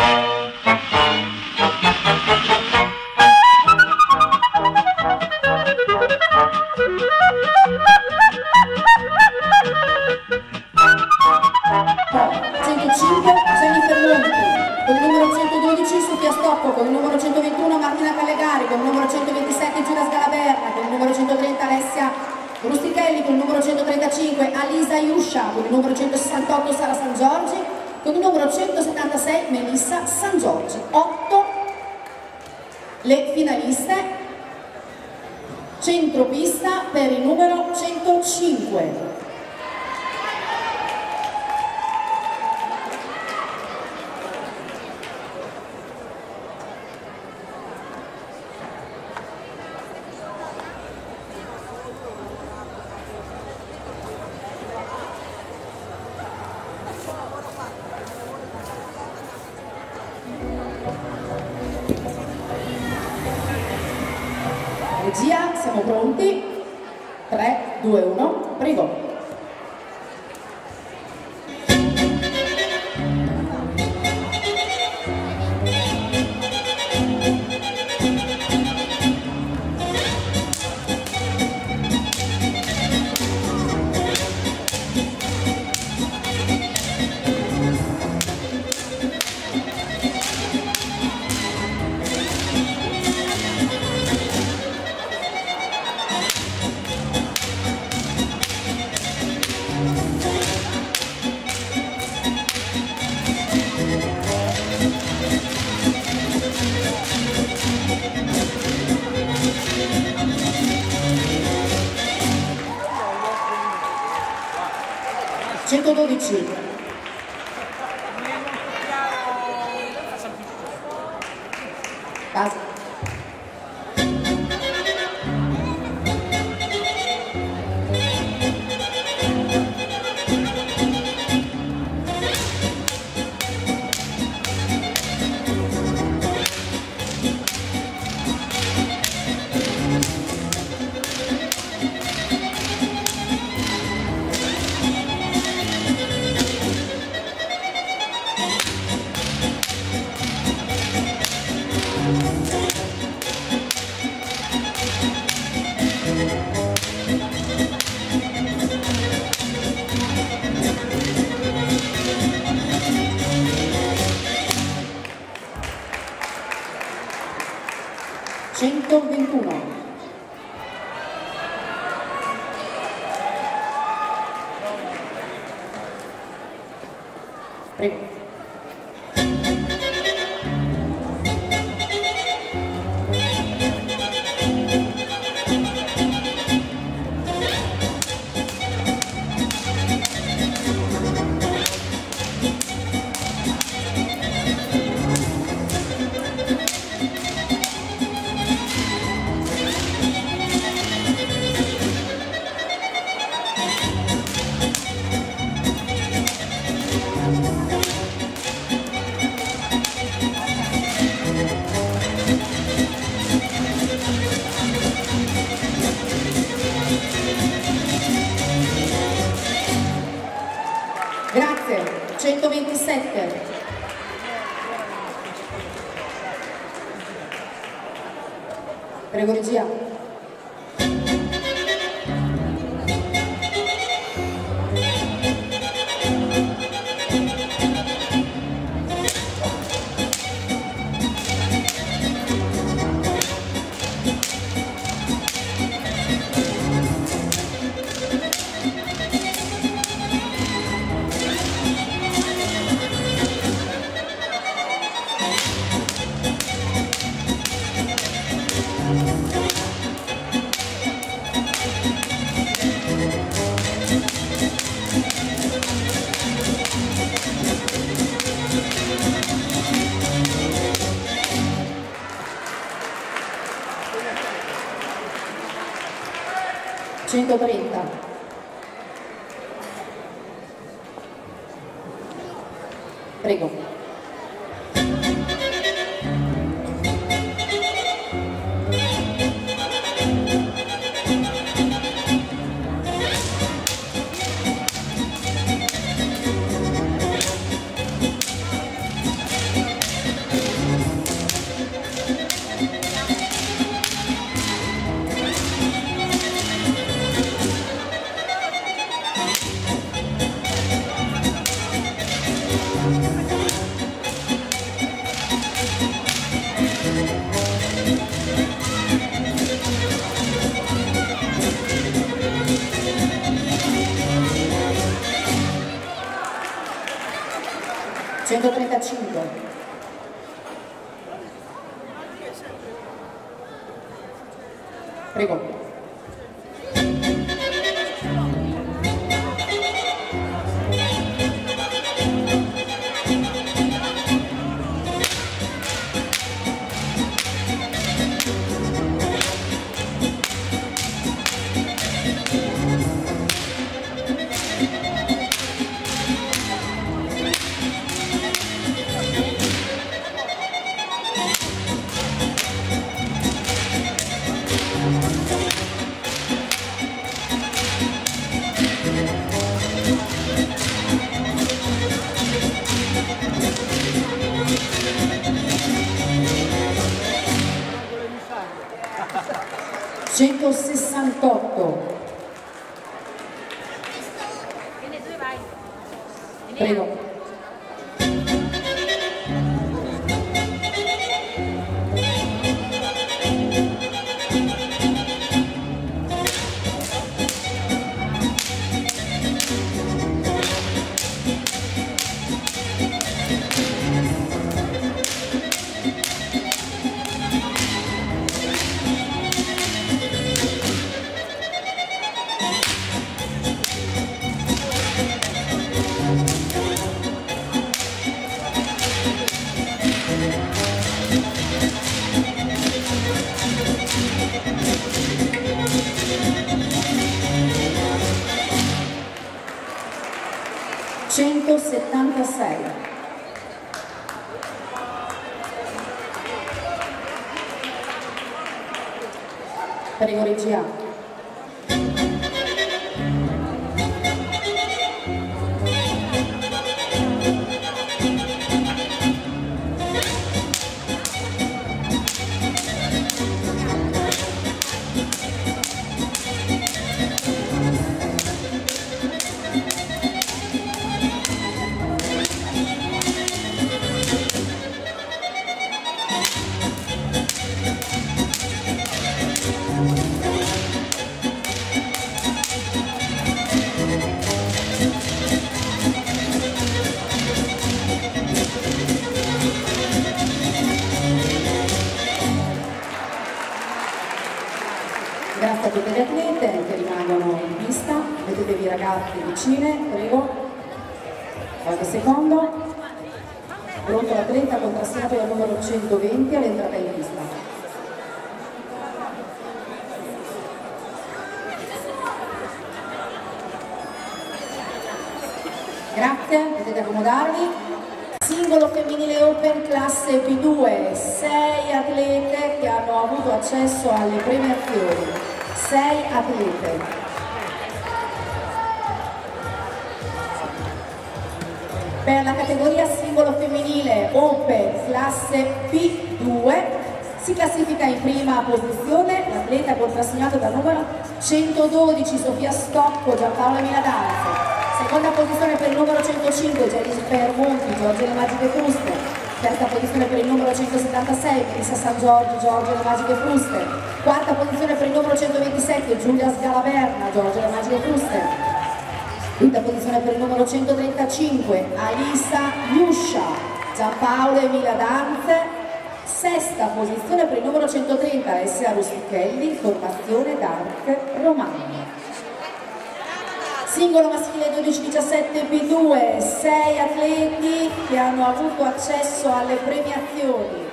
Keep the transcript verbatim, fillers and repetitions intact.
centocinque Jennifer Monti, con il numero centododici Sofia Stocco, con il numero centoventuno Martina Callegari, con il numero centoventisette Giulia Scalaberna, con il numero centotrenta Alessia Rustichelli, con il numero centotrentacinque Alisa Iuscia, con il numero centosessantotto Sara San Giorgi, con il numero centosettantasei Melissa San Giorgi. otto le finaliste. Centropista per il numero centocinque. Regia, siamo pronti? tre, due, uno, prego. centododici. Basta. centoventuno. Prego. Grazie. centoventisette. Prego regia. centotrenta. Prego. cinque. Prego. centosessantotto. Prego. centosettantasei. Prego regia. Grazie a tutte le atlete che rimangono in pista, vedetevi i ragazzi vicine, prego, qualche secondo, pronto l'atleta contrassegnato dal numero centoventi all'entrata in pista. Grazie, potete accomodarvi. Singolo femminile Open classe P due, sei atlete che hanno avuto accesso alle premiazioni. sei atlete. Per la categoria singolo femminile Open classe P due si classifica in prima posizione l'atleta contrassegnato dal numero centododici Sofia Stocco, Giampaolo Miladanza. Seconda posizione per il numero centocinque Jennifer Monti, Giorgio Le Magiche Fruste. Terza posizione per il numero centosettantasei Melissa San Giorgio, Giorgio Le Magiche Fruste. Quarta posizione per il numero centoventisette Giulia Scalaverna, Giorgio Le Magiche Fruste. Quinta posizione per il numero centotrentacinque Alisa Iuscia, Giampaolo Emilia Danze. Sesta posizione per il numero centotrenta Alessia Rustichelli, formazione Dark Romagna. Singolo maschile dodici diciassette P due, sei atleti che hanno avuto accesso alle premiazioni.